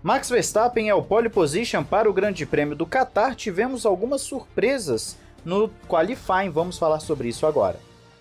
Max Verstappen é o pole position para o Grande Prêmio do Qatar. Tivemos algumas surpresas no qualifying, vamos falar sobre isso agora.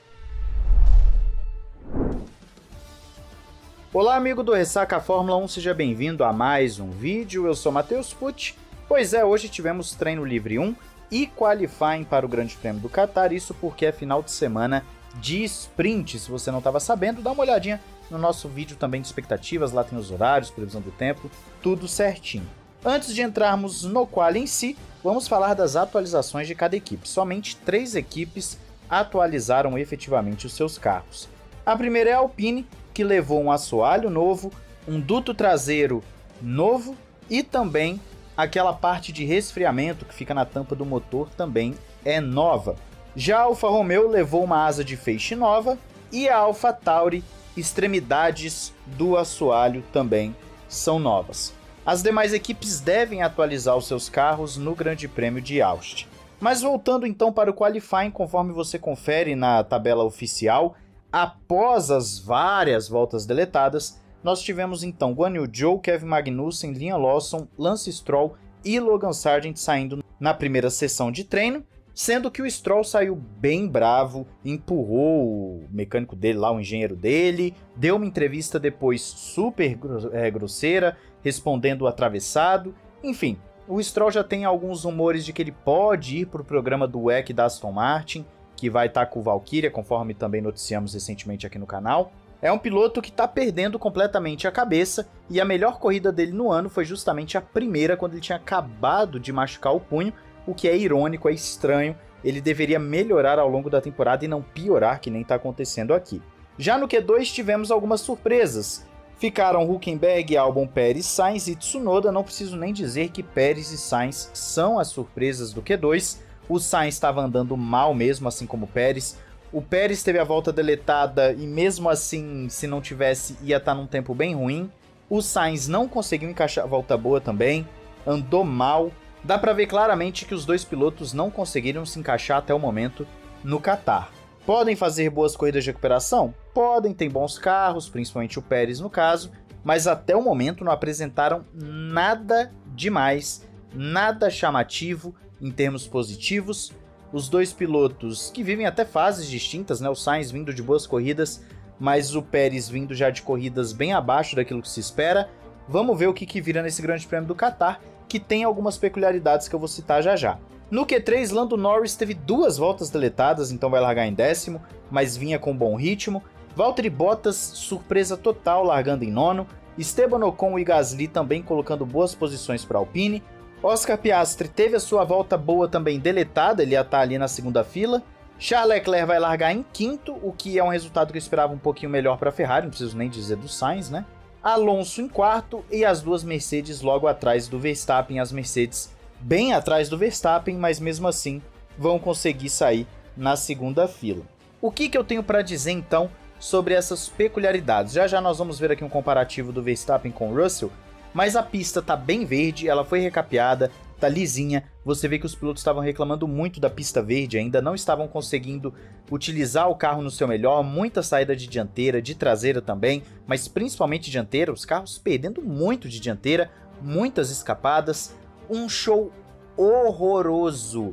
Olá, amigo do Ressaca Fórmula 1, seja bem-vindo a mais um vídeo. Eu sou Matheus Pucci. Pois é, hoje tivemos treino livre 1 e qualifying para o Grande Prêmio do Qatar, isso porque é final de semana de sprint. Se você não estava sabendo, dá uma olhadinha no nosso vídeo também de expectativas, lá tem os horários, previsão do tempo, tudo certinho. Antes de entrarmos no quali em si, vamos falar das atualizações de cada equipe. Somente 3 equipes atualizaram efetivamente os seus carros. A primeira é a Alpine, que levou um assoalho novo, um duto traseiro novo e também aquela parte de resfriamento que fica na tampa do motor também é nova. Já a Alfa Romeo levou uma asa de feixe nova e a AlphaTauri, extremidades do assoalho também são novas. As demais equipes devem atualizar os seus carros no Grande Prêmio de Austin. Mas voltando então para o qualifying, conforme você confere na tabela oficial, após as várias voltas deletadas, nós tivemos então Guan Yu Zhou, Kevin Magnussen, Liam Lawson, Lance Stroll e Logan Sargent saindo na primeira sessão de treino, sendo que o Stroll saiu bem bravo, empurrou o mecânico dele lá, o engenheiro dele, deu uma entrevista depois super grosseira, respondendo o atravessado. Enfim, o Stroll já tem alguns rumores de que ele pode ir para o programa do WEC da Aston Martin, que vai estar com o Valkyria, conforme também noticiamos recentemente aqui no canal. É um piloto que está perdendo completamente a cabeça, e a melhor corrida dele no ano foi justamente a primeira, quando ele tinha acabado de machucar o punho, o que é irônico, é estranho. Ele deveria melhorar ao longo da temporada e não piorar, que nem está acontecendo aqui. Já no Q2 tivemos algumas surpresas. Ficaram Hülkenberg, Albon, Pérez, Sainz e Tsunoda. Não preciso nem dizer que Pérez e Sainz são as surpresas do Q2. O Sainz estava andando mal mesmo, assim como o Pérez. O Pérez teve a volta deletada e mesmo assim, se não tivesse, ia estar num tempo bem ruim. O Sainz não conseguiu encaixar a volta boa também, andou mal. Dá para ver claramente que os dois pilotos não conseguiram se encaixar até o momento no Qatar. Podem fazer boas corridas de recuperação? Podem, tem bons carros, principalmente o Pérez no caso, mas até o momento não apresentaram nada demais, nada chamativo em termos positivos. Os dois pilotos que vivem até fases distintas, né? O Sainz vindo de boas corridas, mas o Pérez vindo já de corridas bem abaixo daquilo que se espera. Vamos ver o que vira nesse Grande Prêmio do Qatar, que tem algumas peculiaridades que eu vou citar já já. No Q3, Lando Norris teve 2 voltas deletadas, então vai largar em 10º, mas vinha com bom ritmo. Valtteri Bottas, surpresa total, largando em 9º. Esteban Ocon e Gasly também colocando boas posições para a Alpine. Oscar Piastri teve a sua volta boa também deletada, ele ia estar ali na segunda fila. Charles Leclerc vai largar em 5º, o que é um resultado que eu esperava um pouquinho melhor para a Ferrari, não preciso nem dizer do Sainz, né? Alonso em 4º e as duas Mercedes logo atrás do Verstappen. As Mercedes bem atrás do Verstappen, mas mesmo assim vão conseguir sair na segunda fila. O que eu tenho para dizer então sobre essas peculiaridades? Já já nós vamos ver aqui um comparativo do Verstappen com o Russell, mas a pista tá bem verde, ela foi recapeada, tá lisinha. Você vê que os pilotos estavam reclamando muito da pista verde, ainda não estavam conseguindo utilizar o carro no seu melhor, muita saída de dianteira, de traseira também, mas principalmente dianteira, os carros perdendo muito de dianteira, muitas escapadas, um show horroroso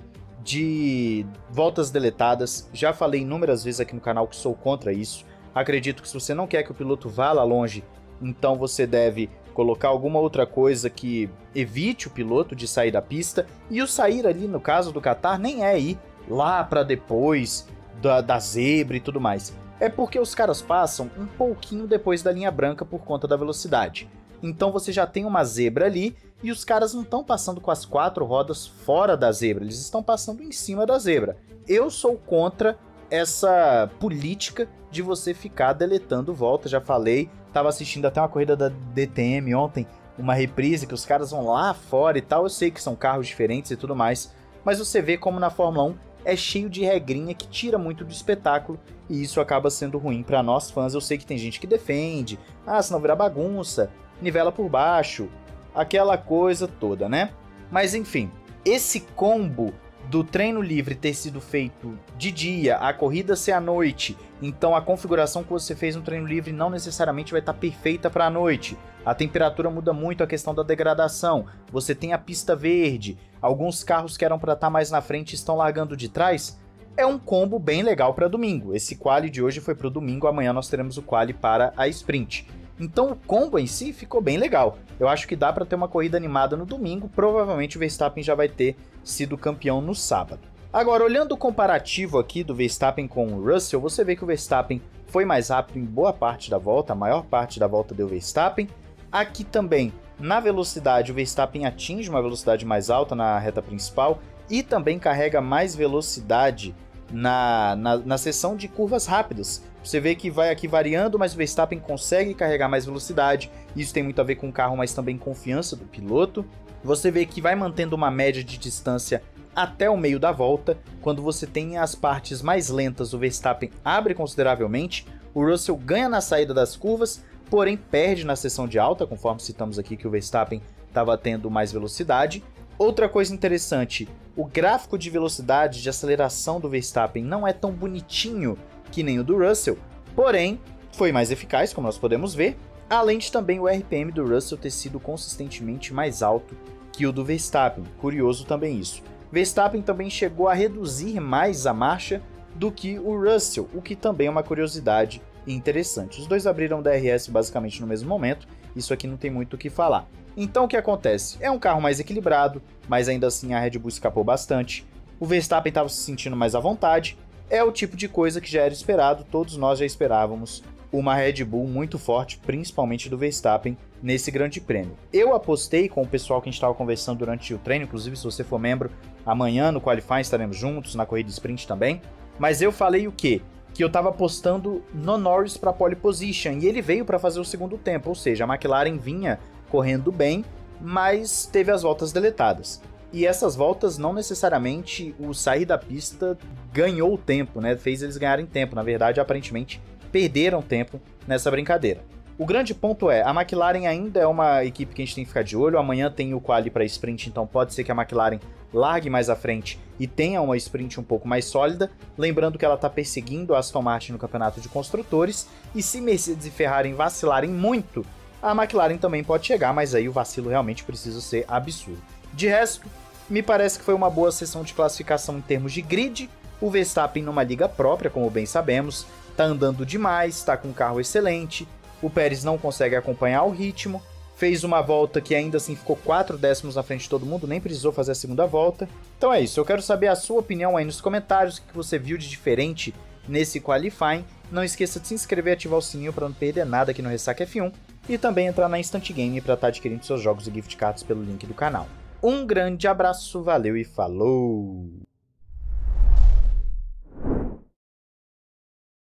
de voltas deletadas. Já falei inúmeras vezes aqui no canal que sou contra isso. Acredito que se você não quer que o piloto vá lá longe, então você deve colocar alguma outra coisa que evite o piloto de sair da pista. E o sair ali, no caso do Qatar, nem é ir lá para depois da zebra e tudo mais. É porque os caras passam um pouquinho depois da linha branca por conta da velocidade. Então você já tem uma zebra ali e os caras não estão passando com as 4 rodas fora da zebra, eles estão passando em cima da zebra. Eu sou contra essa política de você ficar deletando volta, já falei. Tava assistindo até uma corrida da DTM ontem, uma reprise que os caras vão lá fora e tal. Eu sei que são carros diferentes e tudo mais, mas você vê como na Fórmula 1 é cheio de regrinha que tira muito do espetáculo, e isso acaba sendo ruim para nós fãs. Eu sei que tem gente que defende, senão vira bagunça, nivela por baixo, aquela coisa toda, né? Mas enfim, esse combo do treino livre ter sido feito de dia, a corrida ser à noite, então a configuração que você fez no treino livre não necessariamente vai estar perfeita para a noite. A temperatura muda muito, a questão da degradação, você tem a pista verde, alguns carros que eram para estar mais na frente estão largando de trás. É um combo bem legal para domingo. Esse quali de hoje foi para o domingo, amanhã nós teremos o quali para a sprint. Então o combo em si ficou bem legal. Eu acho que dá para ter uma corrida animada no domingo, provavelmente o Verstappen já vai ter sido campeão no sábado. Agora, olhando o comparativo aqui do Verstappen com o Russell, você vê que o Verstappen foi mais rápido em boa parte da volta, a maior parte da volta deu Verstappen. Aqui também, na velocidade, o Verstappen atinge uma velocidade mais alta na reta principal e também carrega mais velocidade na seção de curvas rápidas. Você vê que vai aqui variando, mas o Verstappen consegue carregar mais velocidade. Isso tem muito a ver com o carro, mas também confiança do piloto. Você vê que vai mantendo uma média de distância até o meio da volta. Quando você tem as partes mais lentas, o Verstappen abre consideravelmente. O Russell ganha na saída das curvas, porém perde na seção de alta, conforme citamos aqui que o Verstappen estava tendo mais velocidade. Outra coisa interessante, o gráfico de velocidade de aceleração do Verstappen não é tão bonitinho que nem o do Russell, porém foi mais eficaz, como nós podemos ver, além de também o RPM do Russell ter sido consistentemente mais alto que o do Verstappen, curioso também isso. Verstappen também chegou a reduzir mais a marcha do que o Russell, o que também é uma curiosidade interessante. Os dois abriram DRS basicamente no mesmo momento, isso aqui não tem muito o que falar. Então o que acontece? É um carro mais equilibrado, mas ainda assim a Red Bull escapou bastante. O Verstappen estava se sentindo mais à vontade. É o tipo de coisa que já era esperado, todos nós já esperávamos uma Red Bull muito forte, principalmente do Verstappen, nesse grande prêmio. Eu apostei com o pessoal que a gente estava conversando durante o treino, inclusive se você for membro, amanhã no Qualifying estaremos juntos, na corrida sprint também, mas eu falei o quê? Que eu estava apostando no Norris para pole position, e ele veio para fazer o segundo tempo, ou seja, a McLaren vinha correndo bem, mas teve as voltas deletadas. E essas voltas não necessariamente o sair da pista ganhou o tempo, né? Fez eles ganharem tempo. Na verdade, aparentemente, perderam tempo nessa brincadeira. O grande ponto é, a McLaren ainda é uma equipe que a gente tem que ficar de olho. Amanhã tem o quali para sprint, então pode ser que a McLaren largue mais à frente e tenha uma sprint um pouco mais sólida. Lembrando que ela está perseguindo a Aston Martin no campeonato de construtores. E se Mercedes e Ferrari vacilarem muito, a McLaren também pode chegar, mas aí o vacilo realmente precisa ser absurdo. De resto, me parece que foi uma boa sessão de classificação em termos de grid. O Verstappen numa liga própria, como bem sabemos, tá andando demais, tá com um carro excelente. O Pérez não consegue acompanhar o ritmo. Fez uma volta que ainda assim ficou 4 décimos na frente de todo mundo, nem precisou fazer a segunda volta. Então é isso, eu quero saber a sua opinião aí nos comentários, o que você viu de diferente nesse Qualifying. Não esqueça de se inscrever e ativar o sininho para não perder nada aqui no Ressaca F1. E também entrar na Instant Game para estar adquirindo seus jogos e gift cards pelo link do canal. Um grande abraço, valeu e falou!